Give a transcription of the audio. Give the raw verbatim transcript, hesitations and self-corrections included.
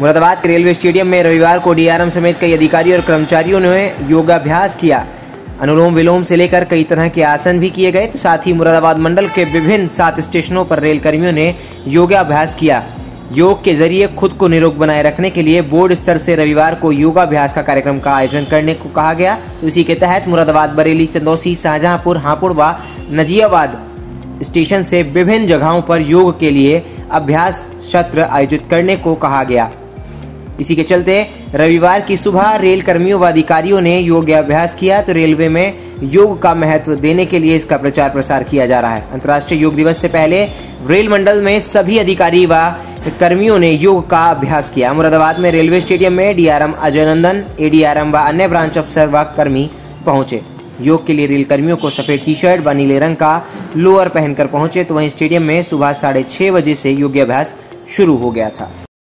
मुरादाबाद के railway stadium में रविवार को डीआरएम समेत कई अधिकारी और कर्मचारियों ने योगाभ्यास किया। अनुलोम विलोम से लेकर कई तरह के आसन भी किए गए। तो साथ ही मुरादाबाद मंडल के विभिन्न सात स्टेशनों पर रेल कर्मियों ने योगाभ्यास किया। योग के जरिए खुद को निरोग बनाए रखने के लिए बोर्ड स्तर से रविवार को योगाभ्यास का कार्यक्रम का आयोजन करने को कहा गया। तो इसी के तहत मुरादाबाद, बरेली, चंदौसी, शाहजहांपुर, हापुड़ व नजियाबाद स्टेशन से विभिन्न जगहों पर योग के लिए अभ्यास सत्र आयोजित करने को कहा गया। इसी के चलते रविवार की सुबह रेल कर्मियों व अधिकारियों ने योगाभ्यास किया। तो रेलवे में योग का महत्व देने के लिए इसका प्रचार प्रसार किया जा रहा है। अंतर्राष्ट्रीय योग दिवस से पहले रेल मंडल में सभी अधिकारी व कर्मियों ने योग का अभ्यास किया। मुरादाबाद में रेलवे स्टेडियम में डीआरएम अजय नंदन, एडीआरएम व अन्य ब्रांच अफसर व कर्मी पहुंचे। योग के लिए रेल कर्मियों को सफेद टी शर्ट व नीले रंग का लोअर पहनकर पहुंचे। तो वहीं स्टेडियम में सुबह साढ़े छह बजे से योगाभ्यास शुरू हो गया था।